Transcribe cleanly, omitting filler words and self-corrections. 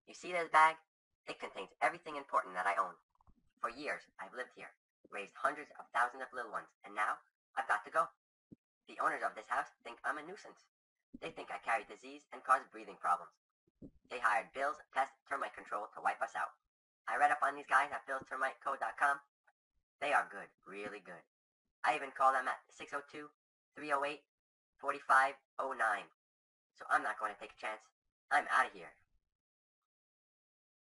You see this bag? It contains everything important that I own. For years, I've lived here, raised hundreds of thousands of little ones, and now I've got to go. The owners of this house think I'm a nuisance. They think I carry disease and cause breathing problems. They hired Bill's Pest Termite Control to wipe us out. I read up on these guys at billstermiteco.com. They are good, really good. I even call them at 602-308-4509. So I'm not going to take a chance. I'm out of here.